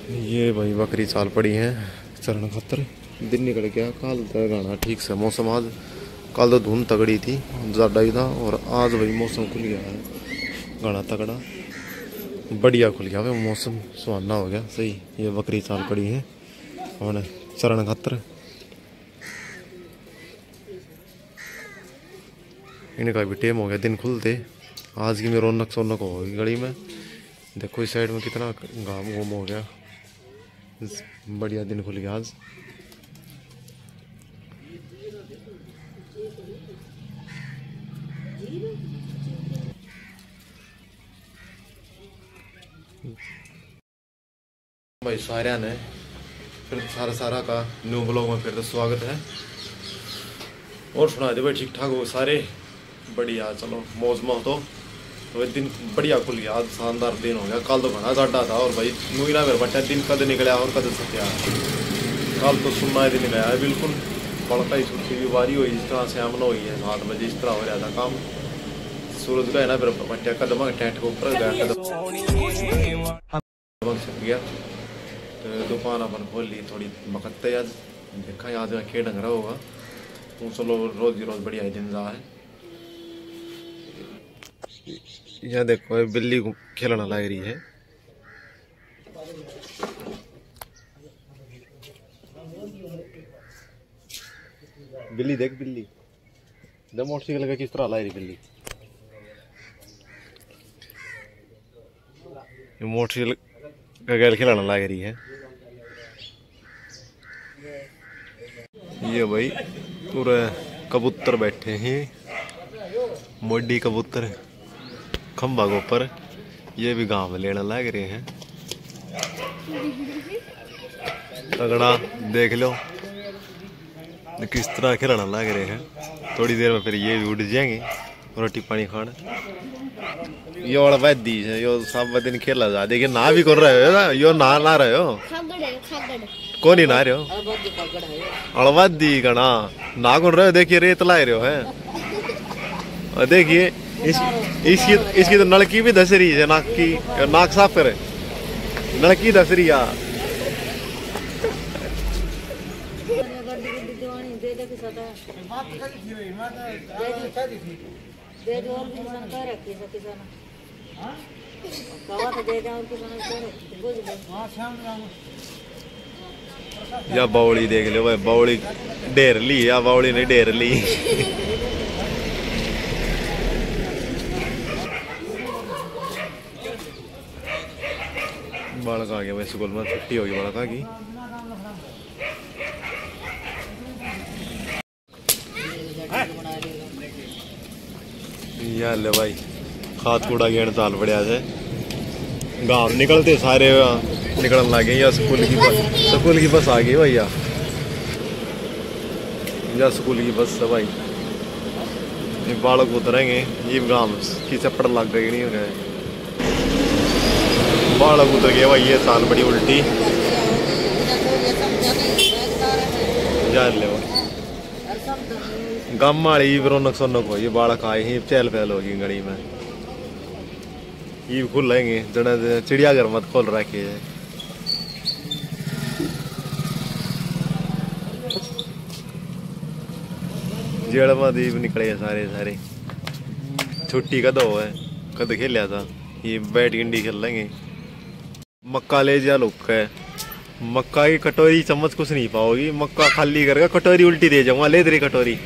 ये भाई बकरी चाल पड़ी है चरण खतर। दिन निकल गया कल तक गाना ठीक से मौसम। आज कल तो धुंध तगड़ी थी ज़्यादा ही था, और आज भाई मौसम खुल गया है गाना तगड़ा बढ़िया खुल गया भाई मौसम, सुहाना हो गया सही। ये बकरी चाल पड़ी है और चरण खतर। इनका भी टेम हो गया दिन खुलते। आज की में रौनक सोनक होगी गली में। देखो इस साइड में कितना घाम घूम हो गया, बढ़िया दिन खुल गया आज। भाई सारे ने फिर सारा का न्यू ब्लॉग में फिर तो स्वागत है। और सुना दे भाई ठीक ठाक हो सारे, बढ़िया चलो मौज में हो। तो दिन बढ़िया खुल गया आज, शानदार दिन हो गया। कल तो घना जाडा था और भाई नुईना मेरे बच्चा दिन कद निकला और कद सत्या। कल तो सुनना दिन गया है बिल्कुल बड़का ही छुट्टी की बारी हुई, इस तरह से आमना हुई है 7 बजे इस तरह हो रहा था काम। सूरज का है ना मेरे बच्चा कदम टेंट के ऊपर गया कदम छप गया। तो दुकान अपन खोल ली थोड़ी बकते आज, देखा आज क्या ढंग रहा होगा। तो चलो रोज ही रोज बढ़िया दिन जा है। यह देखो बिल्ली खेलना लग रही है। बिल्ली देख बिल्ली मोटरसाइकिल का किस तरह ला रही बिल्ली। मोटरसाइकिल का गैल खिलाना लग रही है। ये भाई पूरे कबूतर बैठे हैं, मोडी कबूतर खंबा के ऊपर। ये भी गांव में लेना लग रहे हैं तगड़ा। देख लो किस तरह खिलाना लग रहे हैं। थोड़ी देर में फिर ये भी उड़ जाएंगे रोटी पानी खाने। ये वाला वैदी है, यो सब दिन खेला जा। देखिए ना भी कर रहे हो ना, यो ना रहे हो कौन ही ना रहे हो अड़वादी गणा ना कर रहे हो। देखिए रेत ला रहे हो है। और देखिए इसकी तो नलकी भी धस रही है, नाक की नाक साफ करे नलकी धस रही है। या बावली देख लो भाई, बावली ढेर ली या बावली ने ढेर ली। बालक आ गया भाई स्कूल में, छुट्टी होगी बालका की। यार ले भाई खाद कूड़ा गेड़ चाल बढ़िया से गांव निकलते सारे निकलने लगे। या स्कूल की बस आ गई भैया, या स्कूल की बस है भाई। ये बालक उतरेंगे, ये गांव की चप्पड़ लग गई नहीं हो गए। बालक उतर गया भाई, ये साल बड़ी उल्टी यार ले गम वाली रौनक सोनक हो। ये बालक आए ही चहल पहल होगी गली में। ये खुल लेंगे जड़ा चिड़ियाघर मत खोल रखे है। जेड़ में दीप निकले सारे छुट्टी कद हो है, कद खेलिया था। ये बैट गिंडी खेल लेंगे। मक्का ले जा लोग है, मक्का की कटोरी चम्मच कुछ नहीं पाओगी। मक्का खाली करके कटोरी उल्टी दे जाऊंगा, ले तेरी कटोरी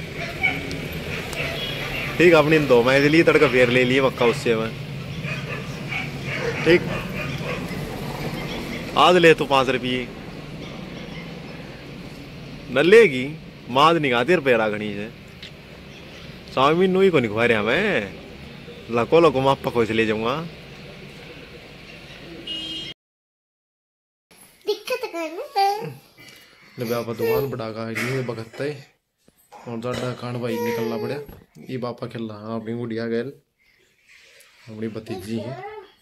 ठीक। अपनी 2 मैच लिए तड़का फेर ले लिए मक्का उससे मैं ठीक। आज ले तो 5 रुपये न लेगी, माद निकालती रुपये रागनी से चाउमीन नुई को नहीं खुआ रहा मैं। लको मापा को ले जाऊंगा। बापा दुकान बढ़ागा ये बगते और ज्यादा खान भाई निकलना पड़ा। ये बापा खेल रहा अपनी गुड़िया गैल अपनी भतीजी है।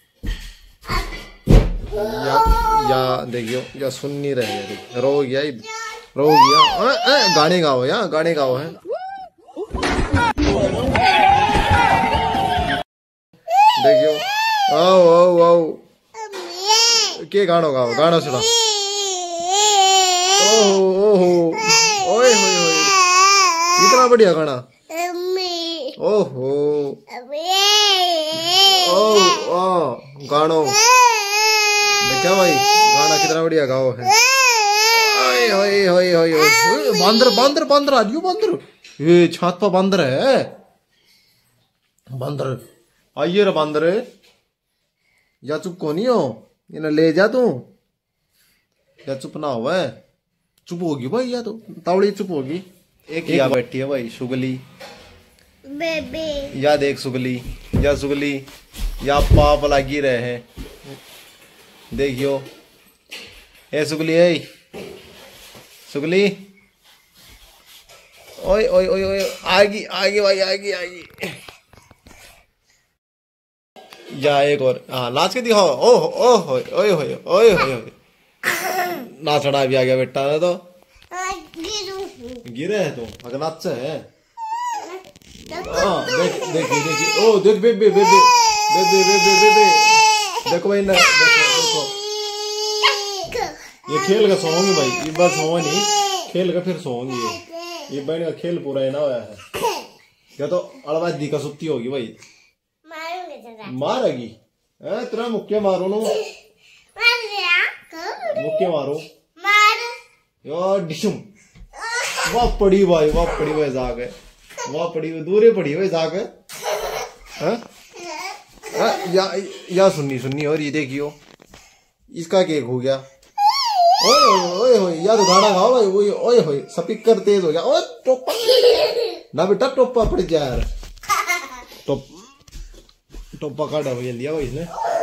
या देखियो या सुन नहीं रहे, रो गया गाने गाओ या गाने गाओ है। देखियो आओ आओ आओ के गानो गाओ, गाना सुना। ओहो ओहो ओए होए होए, इतना बढ़िया गाना। ओहो ओ गानो क्या भाई, गाना कितना बढ़िया गाओ है। ओए होए होए होए, बंदर बंदर बंदर आ रही बंदर, ये छत पर बंदर है। बंदर आइए रे बंदर, या चुप को नहीं हो, इन्हें ले जा तू, या चुप ना हो। चुप होगी भाई, या तो तावड़ी चुप होगी। एक या बैठी है भाई सुगली बेबी, या देख सुगली, या सुगली या पाप लगी रहे हैं, देखियो। ए सुगली, ए सुगली, ओए ओए ओए ओए, आएगी आएगी भाई, आएगी आएगी। या एक और, हाँ नाच के दिखाओ। ओह ओह ओए ओए ओए ओए, नाचना भी आ गया बेटा ने तो। गिरे है तो अगर नाच है। हाँ देख देखिए देखिए, ओ देख बेबे बेबे बेबे बेबे बेबे, देखो भाई ना, देखो ये खेल का सोंगी भाई, ये बार सोवा नहीं, खेल का फिर सोंगी। ये बहन का खेल पूरा है ना होया है, या तो अलवादी का सुप्ती होगी भाई, मारेगी तेरा मुक्के मारो नो, मुक्के मारो यार डिशुम। वाह पड़ी भाई, वाह पड़ी भाई जाग है, वाह पड़ी दूरे पड़ी भाई जाग है। या सुननी सुननी, और ये देखियो इसका केक हो गया। ओए ओए ओए, या तो गाना गाओ भाई। ओए ओए ओए, स्पीकर तेज हो गया। ओए टोपा ना बेटा, टोपा पड़ जा यार, टोपा काटा बगल दिया भाई इसने,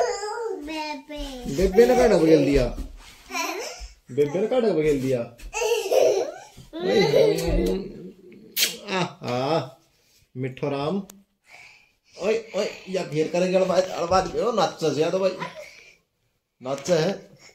बेबे ने काटा बगल दिया, बेबे ने काटा बगल दिया। मिठो राम, ओए ओए, या घेर करेंगे अड़बाद नाच से तो भाई, नाच है।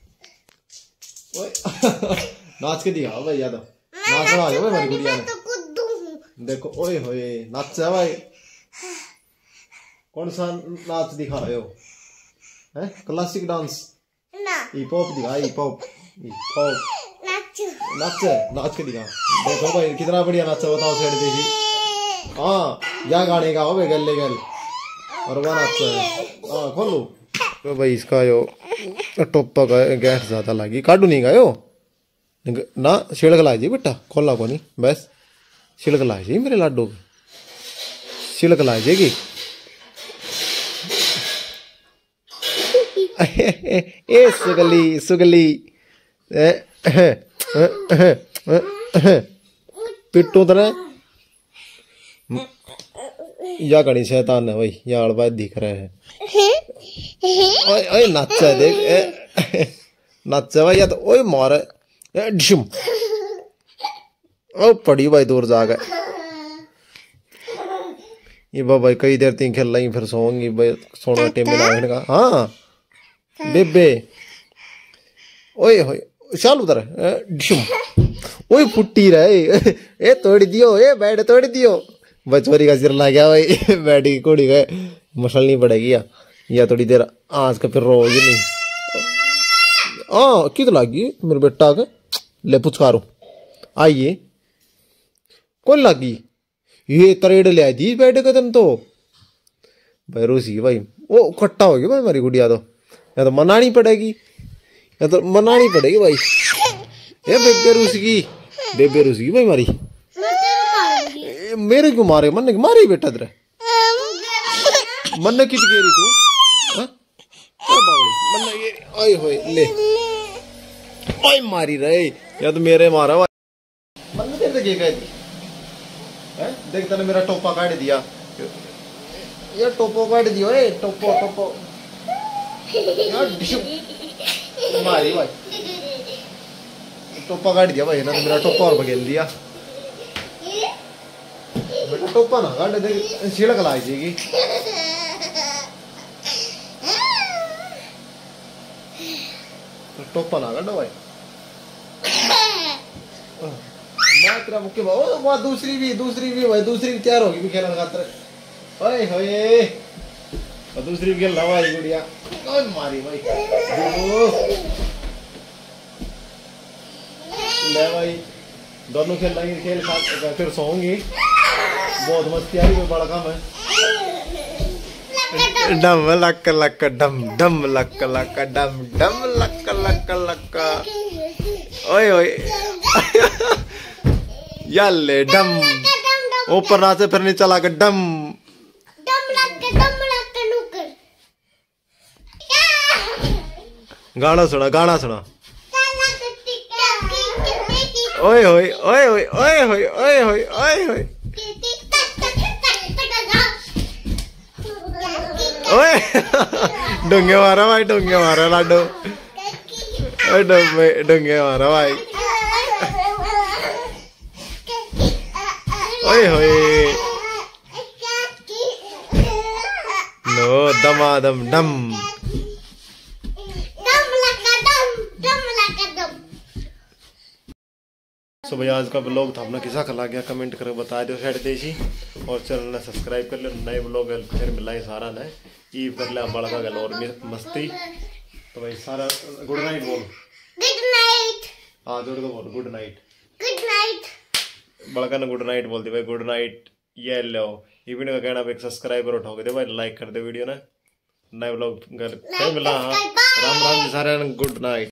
ओए नाच के दिखाओ भाई, या तो नाचना आ जाओ भाई मेरी गुड़िया ने, देखो ओए होए नाच है भाई। कौन सा नाच दिखा रहे हो, है क्लासिक डांस, हिप हॉप दिखा, हिप हॉप हिप हॉप नाच है, नाच के दिखा। देखो भाई कितना बढ़िया नाच है, बताओ सेठ देखी। हाँ या गाने का हो भाई गले गल, और वह नाच है। हाँ खोलो तो भाई, इसका यो टोपा का गैस ज्यादा लगी, काटू नहीं गायो ना, छिड़क ला जी बेटा, खोला को नहीं बस, छिड़क ला जी मेरे लाडू की, छिड़क ला जाएगी। ए सुगली सुगली, पिट्टू तरह या गणी शैतान है भाई, या अड़बाद दिख रहे हैं। ओए ओए नाचा देख, नाचा भाई, या तो ओए मार डिशुम, ओ पड़ी भाई दूर जा गए। ये भाई कई देर तीन खेल रही, फिर सोऊंगी भाई, सोने टेम मिला का। हाँ बेबे, ओए होए चल उधर डिशुम, ओए फुट्टी रहे, ए तोड़ दियो, ए बैठ तोड़ दियो, बचोरी का सिर ला गया भाई, बैठी की कोड़ी गए, मसलनी पड़ेगी या थोड़ी देर आज का फिर रोज नहीं। हाँ कित लागी मेरे बेटा के, ले पुचकारो आइए, कौन लागी ये तरेड़ ले आई थी बैठे के दिन तो भाई, रोसी भाई वो खट्टा हो गया भाई हमारी गुड़िया तो, या तो मनानी पड़ेगी, या तो मनानी पड़ेगी भाई। ये बेबे रूसी, बेबे रूसी भाई हमारी, मेरे क्यों मारे, मन मारी बेटा तेरे, मन कित गेरी तू, मन ये ओए होए ले, ओए मारी रहे, या तो मेरे मारा मन तेरे के गई थी, देख तने मेरा टोपा काट दिया, ये टोपो काट दियो, ए टोपो टोपो मारी भाई, टोपा काट दिया भाई ना, तो मेरा टोपा और बगेल दिया बेटा, टोपा ना काट दे, छिड़क लाई जाएगी। टोपा ना काटो भाई, मैं तेरा मुक्के वो दूसरी भी भाई, दूसरी भी तैयार होगी भी खेलने खातर। ओए होए और दूसरी खेल रहा भाई गुड़िया कौन मारी भाई ले भाई दोनों खेल रही खेल साथ फिर सोऊंगी बहुत मस्ती आ रही कोई बड़ा काम है डम लक लक डम डम लक लक डम डम लक लक लक ओए ओए याले डम ऊपर नाचे फिर नहीं चला के डम गाना सुना ओए होए ओए होए ओए होए ओए होए ओए होए ओए डोंगे मारा भाई डोंगे मारा लाडो ओए डोंगे मारा भाई ओए होए नो दमादम डम सो भाई आज का ब्लॉग था अपना किसा खला गया कमेंट कर बता दो साइड देसी और चैनल ने सब्सक्राइब कर लो नए ब्लॉग फिर मिला ही सारा ने ई कर ले बड़ा का गल और मस्ती तो भाई सारा गुड नाइट बोल गुड नाइट हां जोड़ के बोल गुड नाइट बड़ा का गुड नाइट बोलती भाई गुड नाइट ये लो ये वीडियो का कहना भाई सब्सक्राइब करो ठोक दे भाई लाइक कर दे वीडियो ने नए ब्लॉग फिर मिला हां राम राम जी सारे गुड नाइट।